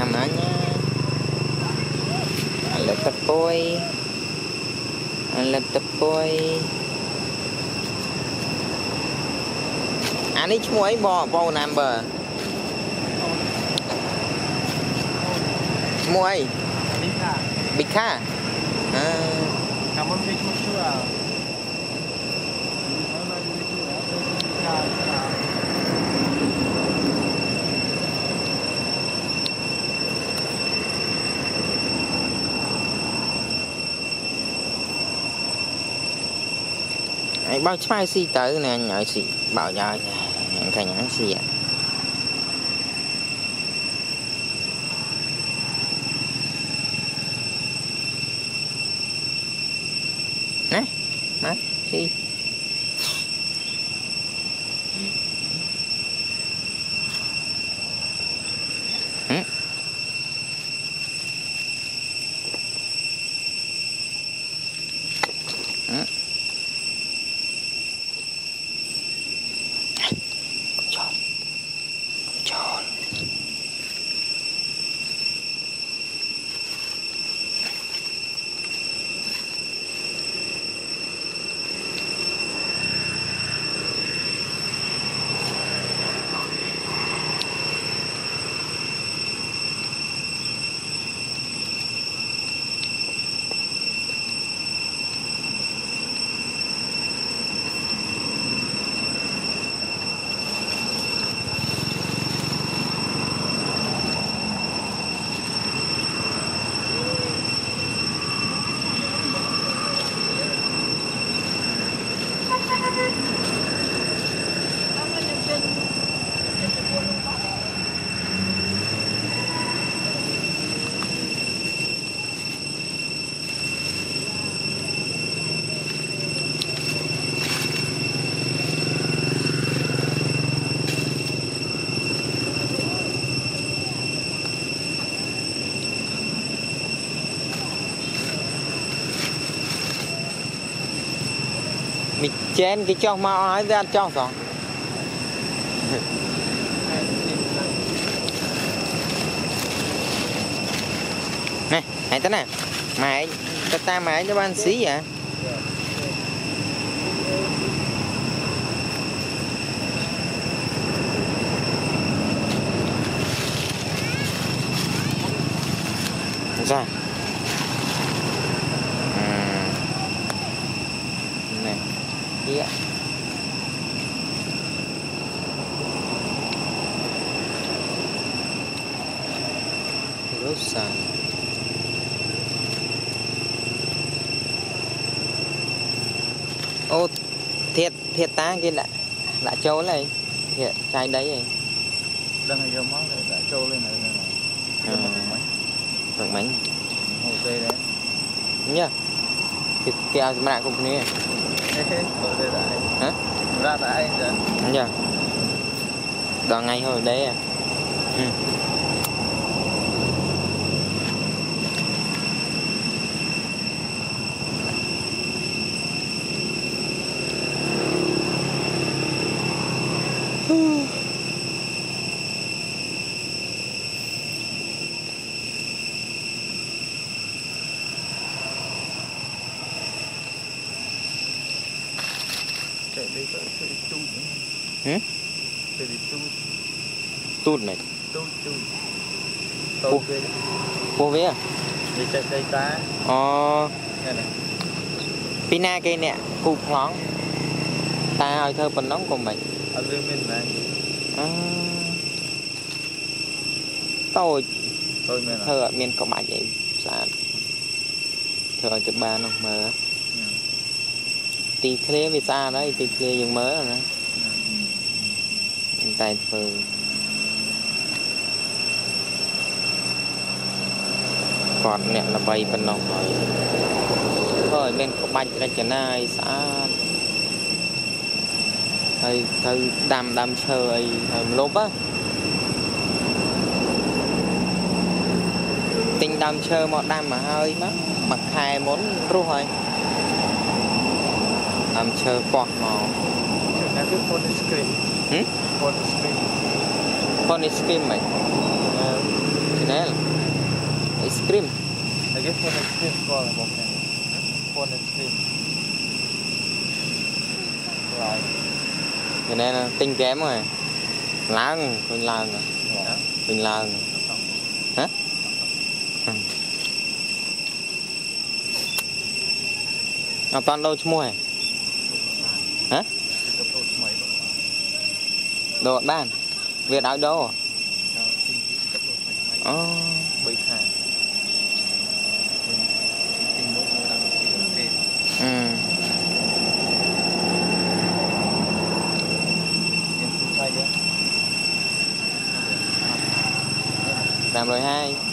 namanya alat tepoi anh ấy mua ấy bò number mua ấy Bika kamu beli cuma jual bao nhiêu xì tới nè nhỏ xì bảo cho thành nhãn xì ạ nè má xì mình chén cái trong mau nói ra trong rồi này hãy tới nè mày ta mày cho ban xí vậy ra này kia rốt xài ô thiệt tá kia đã trâu này thiệt chai đấy rồi đang hay vô món đã trâu lên này được mấy hồ tê đấy nhá thì kia mà cũng nè hồ tê đại hả ra đại giờ nhá đoàn ngày hồi đấy à chạy đấy có chạy tút chạy tút này tút tút cô vía à đi chạy cây cá này này pina cây nè cục ngón ta ơi thơ bình nóng của mình ở bên mình này tôi mình thơ ở miền có bài vậy sao thơ ở chụp ba nó mờ tì clear vì xa đấy tì clear dùng mới rồi đó tay phừ còn nè là bay bên nông rồi thôi bên có bạch ra chân ai xã hơi đam chơi hơi lốp á tinh đam chơi một đam mà hơi má mặc hai món rồi đam chơi quạt màu cái phone screen phone screen phone screen mày nè ice cream là cái phone ice cream coi là một này phone ice cream rồi cái này là tinh kém rồi láng Quỳnh Lan Quỳnh Lan hả nó toàn đâu chứ mua hả đồ ban Việt áo đâu bị thà làm rồi hai